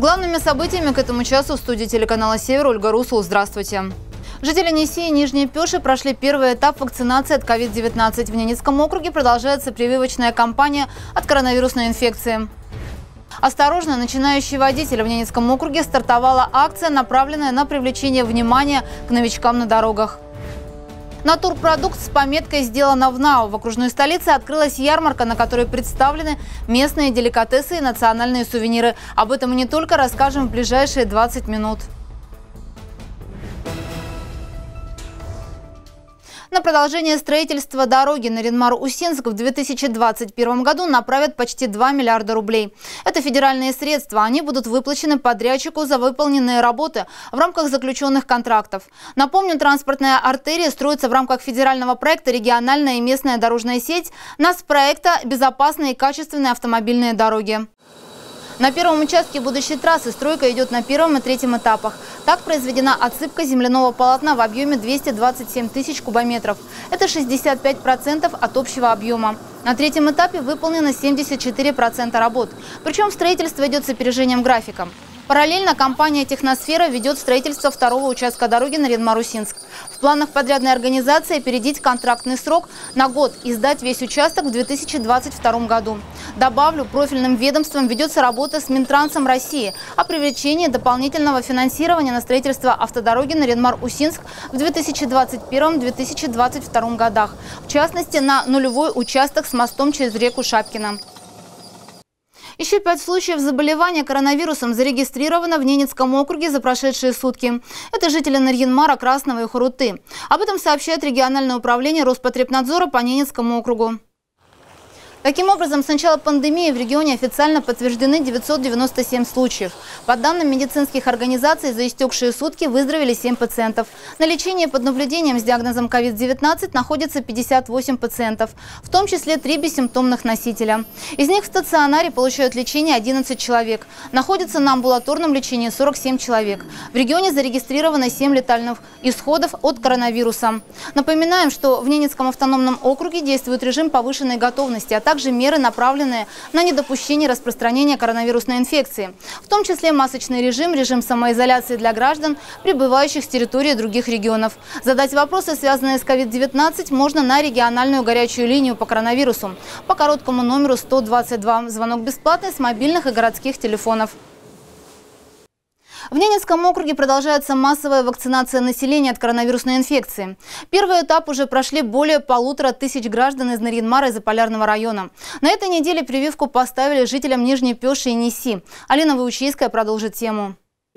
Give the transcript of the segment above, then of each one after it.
главными событиями к этому часу в студии телеканала «Север» Ольга Русул. Здравствуйте. Жители Неси и Нижней Пёши прошли первый этап вакцинации от COVID-19. В Ненецком округе продолжается прививочная кампания от коронавирусной инфекции. Осторожно, начинающий водитель. В Ненецком округе стартовала акция, направленная на привлечение внимания к новичкам на дорогах. Натурпродукт с пометкой «Сделано в НАУ». В окружной столице открылась ярмарка, на которой представлены местные деликатесы и национальные сувениры. Об этом мы не только расскажем в ближайшие 20 минут. На продолжение строительства дороги Нарьян-Мар-Усинск в 2021 году направят почти 2 миллиарда рублей. Это федеральные средства. Они будут выплачены подрядчику за выполненные работы в рамках заключенных контрактов. Напомню, транспортная артерия строится в рамках федерального проекта «Региональная и местная дорожная сеть». Нацпроекта «Безопасные и качественные автомобильные дороги». На первом участке будущей трассы стройка идет на первом и третьем этапах. Так произведена отсыпка земляного полотна в объеме 227 тысяч кубометров. Это 65% от общего объема. На третьем этапе выполнено 74% работ. Причем строительство идет с опережением графика. Параллельно компания «Техносфера» ведет строительство второго участка дороги Нарьян-Мар-Усинск. В планах подрядной организации опередить контрактный срок на год и сдать весь участок в 2022 году. Добавлю, профильным ведомством ведется работа с Минтрансом России о привлечении дополнительного финансирования на строительство автодороги Нарьян-Мар-Усинск в 2021-2022 годах. В частности, на нулевой участок с мостом через реку Шапкино. Еще 5 случаев заболевания коронавирусом зарегистрировано в Ненецком округе за прошедшие сутки. Это жители Нарьян-Мара, Красного и Хуруты. Об этом сообщает региональное управление Роспотребнадзора по Ненецкому округу. Таким образом, с начала пандемии в регионе официально подтверждены 997 случаев. По данным медицинских организаций, за истекшие сутки выздоровели 7 пациентов. На лечении под наблюдением с диагнозом COVID-19 находится 58 пациентов, в том числе 3 бессимптомных носителя. Из них в стационаре получают лечение 11 человек. Находятся на амбулаторном лечении 47 человек. В регионе зарегистрировано 7 летальных исходов от коронавируса. Напоминаем, что в Ненецком автономном округе действует режим повышенной готовности, а также меры, направленные на недопущение распространения коронавирусной инфекции, в том числе масочный режим, режим самоизоляции для граждан, прибывающих с территории других регионов. Задать вопросы, связанные с COVID-19, можно на региональную горячую линию по коронавирусу по короткому номеру 122. Звонок бесплатный с мобильных и городских телефонов. В Ненецком округе продолжается массовая вакцинация населения от коронавирусной инфекции. Первый этап уже прошли более 1500 граждан из Нарьян-Мара и Заполярного района. На этой неделе прививку поставили жителям Нижней Пёши и Неси. Алина Выучийская продолжит тему.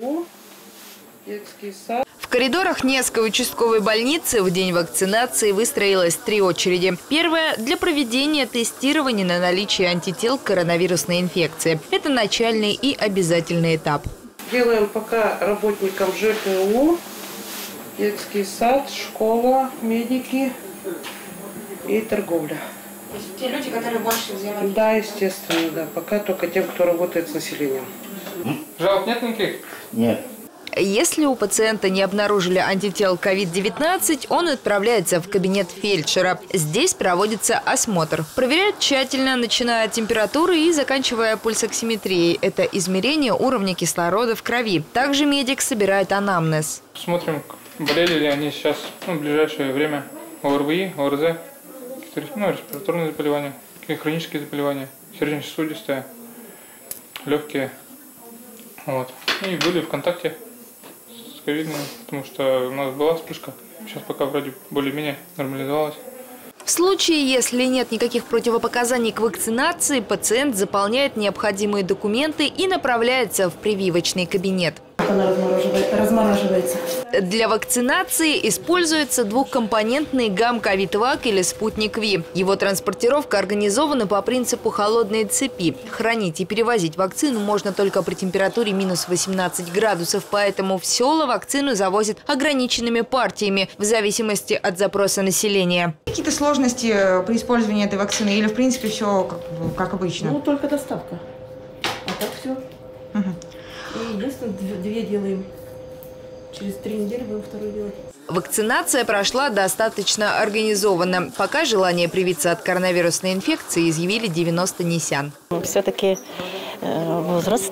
В коридорах Ненецкой участковой больницы в день вакцинации выстроилось 3 очереди. Первая – для проведения тестирования на наличие антител к коронавирусной инфекции. Это начальный и обязательный этап. Делаем пока работникам ЖКУ, детский сад, школа, медики и торговля. То есть те люди, которые больше взяли? Да, естественно, да. Пока только тем, кто работает с населением. Жалоб нет никаких? Нет. Если у пациента не обнаружили антител COVID-19, он отправляется в кабинет фельдшера. Здесь проводится осмотр. Проверяют тщательно, начиная от температуры и заканчивая пульсоксиметрией. Это измерение уровня кислорода в крови. Также медик собирает анамнез. Смотрим, болели ли они сейчас в ближайшее время. ОРВИ, ОРЗ, респираторные заболевания, хронические заболевания, сердечно-сосудистые, легкие. Вот. И были в контакте с ковидом, потому что у нас была вспышка. Сейчас пока вроде более-менее нормализовалась. В случае, если нет никаких противопоказаний к вакцинации, пациент заполняет необходимые документы и направляется в прививочный кабинет. Она размораживается. Для вакцинации используется двухкомпонентный гам-ковид-вак или спутник Ви. Его транспортировка организована по принципу холодной цепи. Хранить и перевозить вакцину можно только при температуре минус 18 градусов, поэтому в села вакцину завозят ограниченными партиями в зависимости от запроса населения. Какие-то сложности при использовании этой вакцины или в принципе все как обычно? Ну, только доставка. А так все. И единственное, 2 делаем. Через 3 недели будем вторую делать. Вакцинация прошла достаточно организованно. Пока желание привиться от коронавирусной инфекции изъявили 90 несян. Все-таки возраст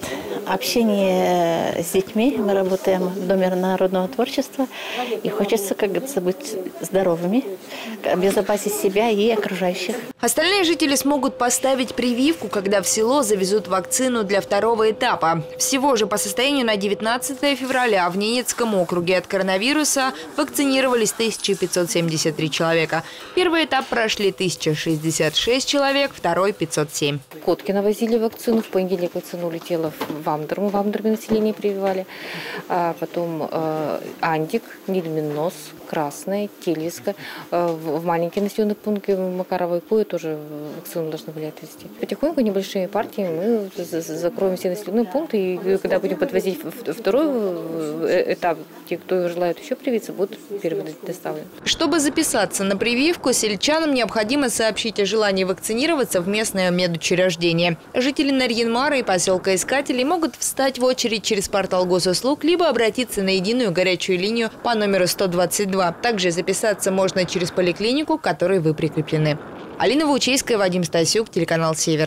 общение с детьми. Мы работаем в Доме народного творчества. И хочется, как говорится, быть здоровыми, обезопасить себя и окружающих. Остальные жители смогут поставить прививку, когда в село завезут вакцину для второго этапа. Всего же по состоянию на 19 февраля в Ненецком округе от коронавируса вакцинировались 1573 человека. Первый этап прошли 1066 человек, второй – 507. Коткина возили вакцину, в понедельник вакцина улетела в Амдер, в Амдере население прививали. А потом Андик, Нильминос, Красная, Кельвиска. В маленькие населенные пункты Макарова и Куя тоже вакцину должны были отвезти. Потихоньку небольшими партиями мы закроем все населенные пункты, и когда будем подвозить второй этап, те, кто желает еще привиться, будут предоставлены. Чтобы записаться на прививку, сельчанам необходимо сообщить о желании вакцинироваться в местное медучреждение. Жители Нарьян-Мара и поселка Искателей могут встать в очередь через портал госуслуг, либо обратиться на единую горячую линию по номеру 122. Также записаться можно через поликлинику, к которой вы прикреплены. Алина Ваучейская, Вадим Стасюк, телеканал «Север».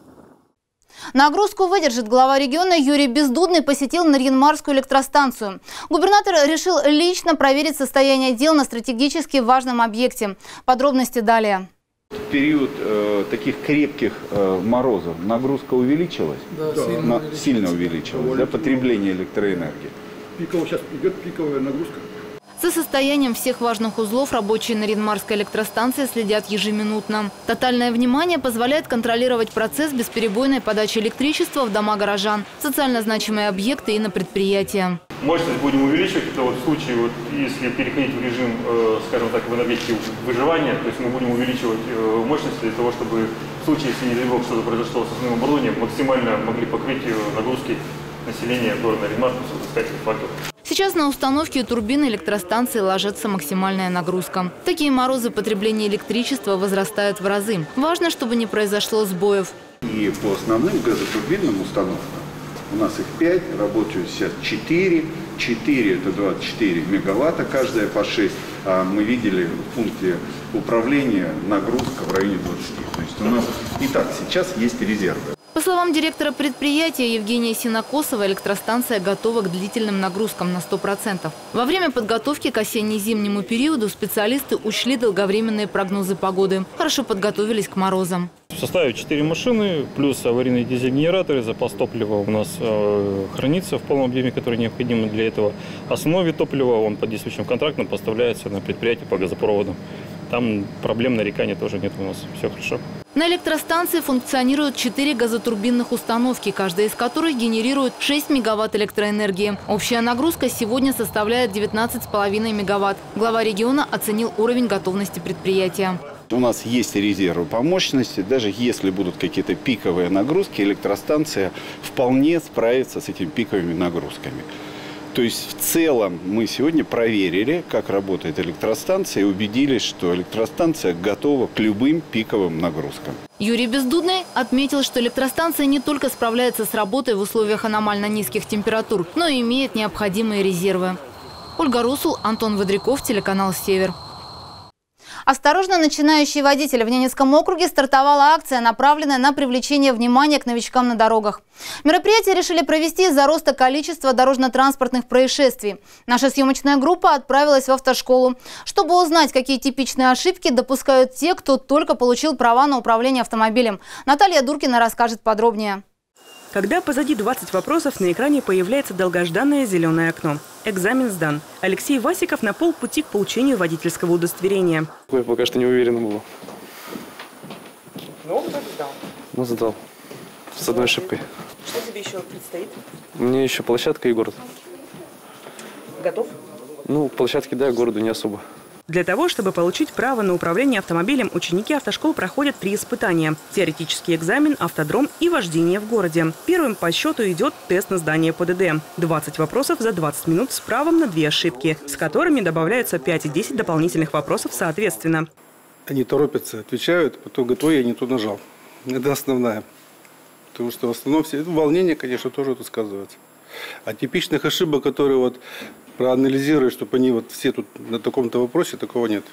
Нагрузку выдержит. Глава региона Юрий Бездудный посетил Нарьян-Марскую электростанцию. Губернатор решил лично проверить состояние дел на стратегически важном объекте. Подробности далее. В период таких крепких морозов нагрузка увеличилась? Да, сильно увеличилась, да, потребление электроэнергии. Сейчас идет пиковая нагрузка. За состоянием всех важных узлов рабочие Нарьян-Марской электростанции следят ежеминутно. Тотальное внимание позволяет контролировать процесс бесперебойной подачи электричества в дома горожан, социально значимые объекты и на предприятия. Мощность будем увеличивать. Это в случае, если переходить в режим, скажем так, в энергетике выживания, то есть мы будем увеличивать мощность для того, чтобы в случае, если не дай бог что-то произошло с основным оборудованием, максимально могли покрыть нагрузки населения города Нарьян-Марска с водостоятельных факторов. Сейчас на установке турбины электростанции ложится максимальная нагрузка. В такие морозы потребление электричества возрастает в разы. Важно, чтобы не произошло сбоев. И по основным газотурбинным установкам у нас их 5, работают сейчас 4. 4 – это 24 мегаватта, каждая по 6. А мы видели в пункте управления нагрузка в районе 20. То есть у нас и так сейчас есть резервы. По словам директора предприятия Евгения Синокосова, электростанция готова к длительным нагрузкам на 100%. Во время подготовки к осенне-зимнему периоду специалисты учли долговременные прогнозы погоды. Хорошо подготовились к морозам. В составе 4 машины, плюс аварийные дизель-генераторы, запас топлива у нас хранится в полном объеме, который необходим для этого. Основной вид топлива, он по действующим контрактам поставляется на предприятие по газопроводам. Там проблем нареканий тоже нет у нас, все хорошо. На электростанции функционируют 4 газотурбинных установки, каждая из которых генерирует 6 мегаватт электроэнергии. Общая нагрузка сегодня составляет 19,5 мегаватт. Глава региона оценил уровень готовности предприятия. У нас есть резервы по мощности. Даже если будут какие-то пиковые нагрузки, электростанция вполне справится с этими пиковыми нагрузками. То есть в целом мы сегодня проверили, как работает электростанция, и убедились, что электростанция готова к любым пиковым нагрузкам. Юрий Бездудный отметил, что электростанция не только справляется с работой в условиях аномально низких температур, но и имеет необходимые резервы. Ольга Русул, Антон Водряков, телеканал «Север». Осторожно, начинающий водитель. В Ненецком округе стартовала акция, направленная на привлечение внимания к новичкам на дорогах. Мероприятие решили провести из-за роста количества дорожно-транспортных происшествий. Наша съемочная группа отправилась в автошколу, чтобы узнать, какие типичные ошибки допускают те, кто только получил права на управление автомобилем. Наталья Дуркина расскажет подробнее. Когда позади 20 вопросов, на экране появляется долгожданное зеленое окно. Экзамен сдан. Алексей Васиков на полпути к получению водительского удостоверения. Я пока что не уверен был. Ну, вроде сдал. Ну, сдал. С одной ошибкой. Что тебе еще предстоит? Мне еще площадка и город. Готов? Ну, площадки, да, городу не особо. Для того, чтобы получить право на управление автомобилем, ученики автошкол проходят 3 испытания. Теоретический экзамен, автодром и вождение в городе. Первым по счету идет тест на сдание ПДД. 20 вопросов за 20 минут с правом на 2 ошибки, с которыми добавляются 5 и 10 дополнительных вопросов соответственно. Они торопятся, отвечают, потом говорят, ой, я не то нажал. Это основная. Потому что в основном все волнение, конечно, тоже тут сказывается. А типичных ошибок, которые проанализируешь, чтобы они все тут на таком-то вопросе, такого нет.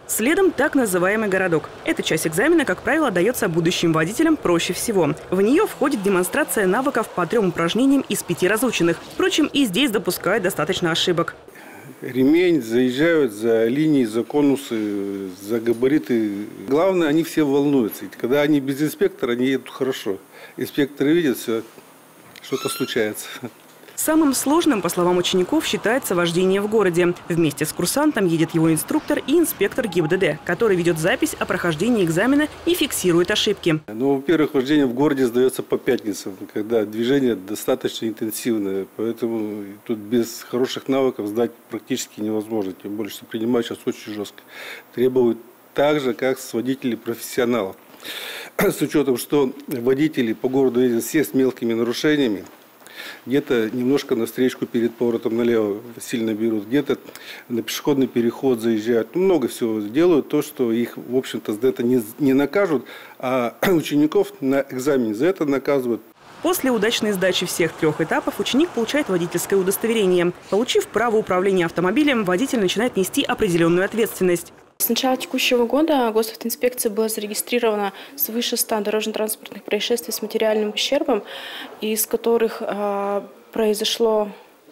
Следом так называемый городок. Эта часть экзамена, как правило, дается будущим водителям проще всего. В нее входит демонстрация навыков по 3 упражнениям из 5 разученных. Впрочем, и здесь допускают достаточно ошибок. Ремень, заезжают за линии, за конусы, за габариты. Главное, они все волнуются. Когда они без инспектора, они едут хорошо. Инспекторы видят, все, что-то случается. Самым сложным, по словам учеников, считается вождение в городе. Вместе с курсантом едет его инструктор и инспектор ГИБДД, который ведет запись о прохождении экзамена и фиксирует ошибки. Ну, во-первых, вождение в городе сдается по пятницам, когда движение достаточно интенсивное. Поэтому тут без хороших навыков сдать практически невозможно. Тем более, что принимают сейчас очень жестко. Требуют так же, как с водителей профессионалов. С учетом, что водители по городу ездят все с мелкими нарушениями. Где-то немножко на встречку перед поворотом налево сильно берут, где-то на пешеходный переход заезжают. Много всего делают, то, что их, в общем-то, за это не накажут, а учеников на экзамене за это наказывают. После удачной сдачи всех 3 этапов ученик получает водительское удостоверение. Получив право управления автомобилем, водитель начинает нести определенную ответственность. С начала текущего года госавтоинспекции было зарегистрировано свыше 100 дорожно-транспортных происшествий с материальным ущербом, из которых произошло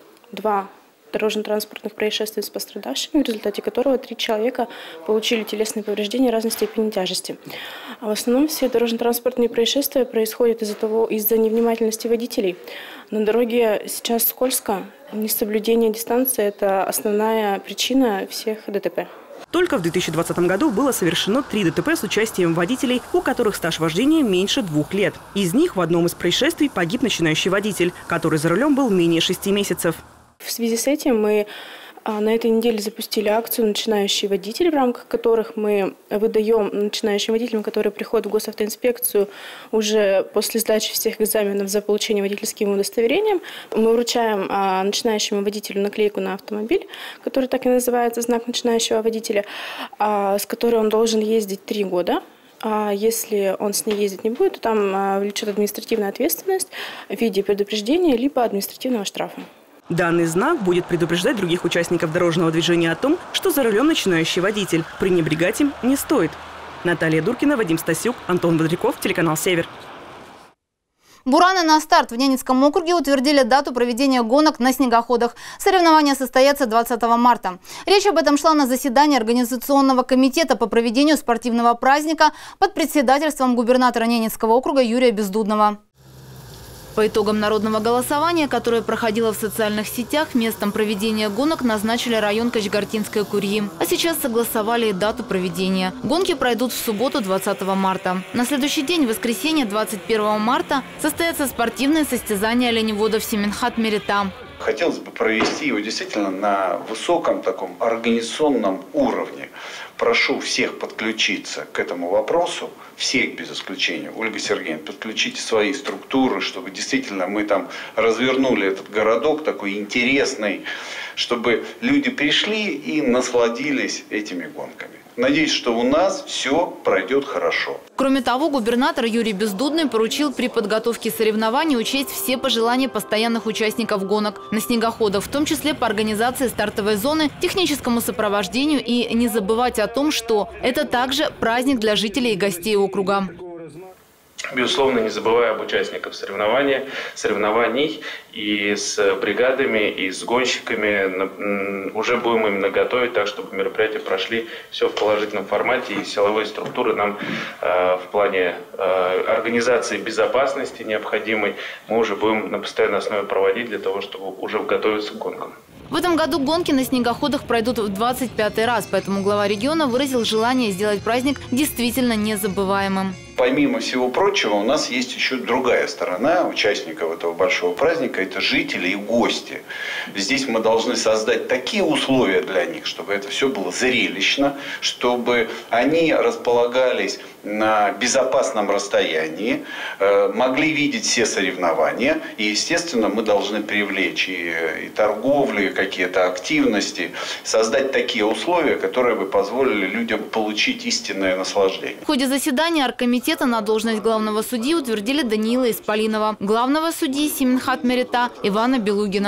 2 дорожно-транспортных происшествий с пострадавшими, в результате которого 3 человека получили телесные повреждения разной степени тяжести. А в основном все дорожно-транспортные происшествия происходят из-за невнимательности водителей. На дороге сейчас скользко, несоблюдение дистанции – это основная причина всех ДТП. Только в 2020 году было совершено 3 ДТП с участием водителей, у которых стаж вождения меньше 2 лет. Из них в одном из происшествий погиб начинающий водитель, который за рулем был менее 6 месяцев. В связи с этим мы на этой неделе запустили акцию «Начинающий водитель», в рамках которых мы выдаем начинающим водителям, которые приходят в госавтоинспекцию уже после сдачи всех экзаменов за получение водительским удостоверением. Мы вручаем начинающему водителю наклейку на автомобиль, который так и называется «Знак начинающего водителя», с которой он должен ездить 3 года. А если он с ней ездить не будет, то там влечет административная ответственность в виде предупреждения либо административного штрафа. Данный знак будет предупреждать других участников дорожного движения о том, что за рулем начинающий водитель. Пренебрегать им не стоит. Наталья Дуркина, Вадим Стасюк, Антон Бодряков, телеканал «Север». Бураны на старт в Ненецком округе утвердили дату проведения гонок на снегоходах. Соревнования состоятся 20 марта. Речь об этом шла на заседании Организационного комитета по проведению спортивного праздника под председательством губернатора Ненецкого округа Юрия Бездудного. По итогам народного голосования, которое проходило в социальных сетях, местом проведения гонок назначили район Качгартинской Курьи. А сейчас согласовали и дату проведения. Гонки пройдут в субботу 20 марта. На следующий день, в воскресенье 21 марта, состоятся спортивные состязания оленеводов Семенхат-Мерита. Хотелось бы провести его действительно на высоком таком организационном уровне. Прошу всех подключиться к этому вопросу, всех без исключения. Ольга Сергеевна, подключите свои структуры, чтобы действительно мы там развернули этот городок такой интересный, чтобы люди пришли и насладились этими гонками. Надеюсь, что у нас все пройдет хорошо. Кроме того, губернатор Юрий Бездудный поручил при подготовке соревнований учесть все пожелания постоянных участников гонок на снегоходах, в том числе по организации стартовой зоны, техническому сопровождению и не забывать о том, что это также праздник для жителей и гостей округа. Безусловно, не забывая об участниках соревнований и с бригадами, и с гонщиками. Уже будем именно готовить так, чтобы мероприятия прошли все в положительном формате. И силовые структуры нам в плане организации безопасности необходимой мы уже будем на постоянной основе проводить для того, чтобы уже готовиться к гонкам. В этом году гонки на снегоходах пройдут в 25-й раз, поэтому глава региона выразил желание сделать праздник действительно незабываемым. Помимо всего прочего, у нас есть еще другая сторона участников этого большого праздника – это жители и гости. Здесь мы должны создать такие условия для них, чтобы это все было зрелищно, чтобы они располагались на безопасном расстоянии, могли видеть все соревнования. И, естественно, мы должны привлечь и торговлю, и какие-то активности, создать такие условия, которые бы позволили людям получить истинное наслаждение. В ходе заседания оргкомитета на должность главного судьи утвердили Даниила Исполинова, главного судьи Семенхат-Мерита Ивана Белугина.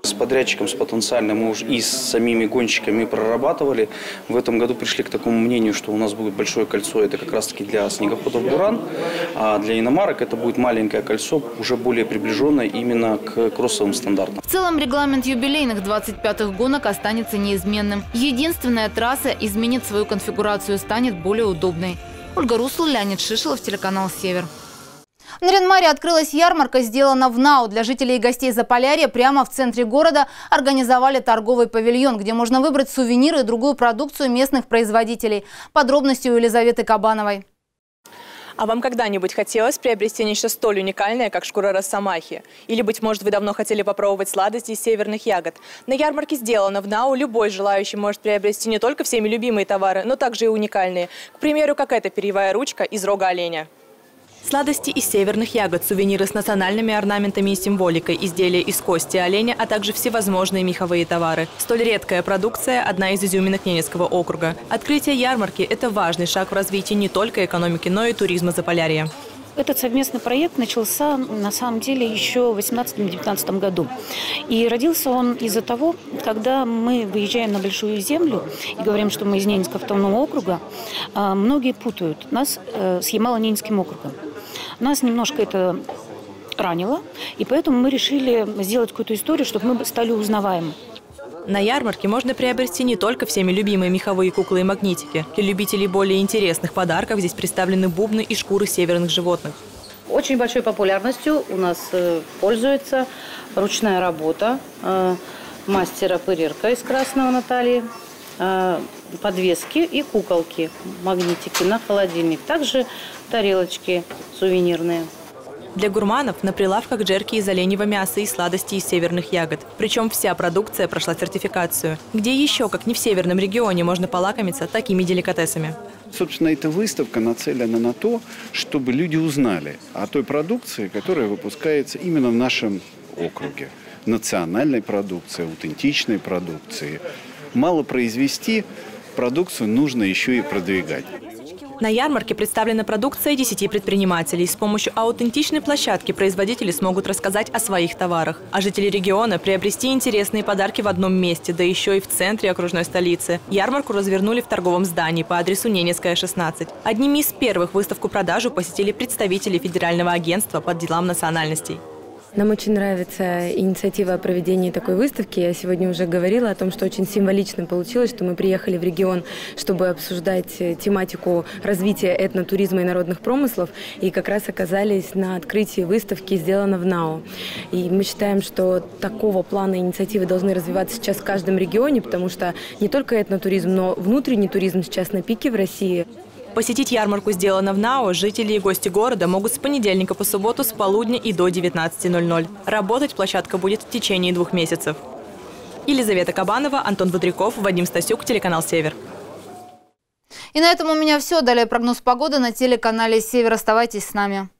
С подрядчиком, с потенциальным мы уже и с самими гонщиками прорабатывали. В этом году пришли к такому мнению, что у нас будет большое кольцо, это как раз таки для снегоходов «Буран», а для иномарок это будет маленькое кольцо, уже более приближенное именно к кроссовым стандартам. В целом регламент юбилейных 25-х гонок останется неизменным. Единственная трасса изменит свою конфигурацию, станет более удобной. Ольга Русул, Леонид Шишелов, телеканал «Север». В Нарьян-Маре открылась ярмарка, сделана в НАУ. Для жителей и гостей Заполярья прямо в центре города организовали торговый павильон, где можно выбрать сувениры и другую продукцию местных производителей. Подробности у Елизаветы Кабановой. А вам когда-нибудь хотелось приобрести нечто столь уникальное, как шкура росомахи? Или, быть может, вы давно хотели попробовать сладости из северных ягод? На ярмарке «Сделано в НАУ» любой желающий может приобрести не только всеми любимые товары, но также и уникальные. К примеру, как эта перьевая ручка из рога оленя. Сладости из северных ягод, сувениры с национальными орнаментами и символикой, изделия из кости оленя, а также всевозможные меховые товары. Столь редкая продукция – одна из изюминок Ненецкого округа. Открытие ярмарки – это важный шаг в развитии не только экономики, но и туризма Заполярья. Этот совместный проект начался, на самом деле, еще в 2018-2019 году. И родился он из-за того, когда мы выезжаем на Большую Землю и говорим, что мы из Ненецкого автономного округа, многие путают нас с Ямало-Ненецким округом. Нас немножко это ранило, и поэтому мы решили сделать какую-то историю, чтобы мы стали узнаваемы. На ярмарке можно приобрести не только всеми любимые меховые куклы и магнитики. Для любителей более интересных подарков здесь представлены бубны и шкуры северных животных. Очень большой популярностью у нас пользуется ручная работа мастера Пырирка из Красного Натальи, подвески и куколки, магнитики на холодильник, также тарелочки сувенирные. Для гурманов на прилавках джерки из оленьего мяса и сладости из северных ягод. Причем вся продукция прошла сертификацию. Где еще, как не в северном регионе, можно полакомиться такими деликатесами? Собственно, эта выставка нацелена на то, чтобы люди узнали о той продукции, которая выпускается именно в нашем округе. Национальной продукции, аутентичной продукции. Мало произвести, продукцию нужно еще и продвигать. На ярмарке представлена продукция 10 предпринимателей. С помощью аутентичной площадки производители смогут рассказать о своих товарах. А жители региона приобрести интересные подарки в одном месте, да еще и в центре окружной столицы. Ярмарку развернули в торговом здании по адресу Ненецкая, 16. Одними из первых выставку-продажу посетили представители Федерального агентства по делам национальностей. Нам очень нравится инициатива о проведении такой выставки. Я сегодня уже говорила о том, что очень символично получилось, что мы приехали в регион, чтобы обсуждать тематику развития этнотуризма и народных промыслов, и как раз оказались на открытии выставки «Сделано в НАУ». И мы считаем, что такого плана инициативы должны развиваться сейчас в каждом регионе, потому что не только этнотуризм, но внутренний туризм сейчас на пике в России. Посетить ярмарку «Сделано в НАУ» жители и гости города могут с понедельника по субботу с полудня и до 19:00. Работать площадка будет в течение 2 месяцев. Елизавета Кабанова, Антон Бодряков, Вадим Стасюк, телеканал «Север». И на этом у меня все. Далее прогноз погоды на телеканале «Север». Оставайтесь с нами.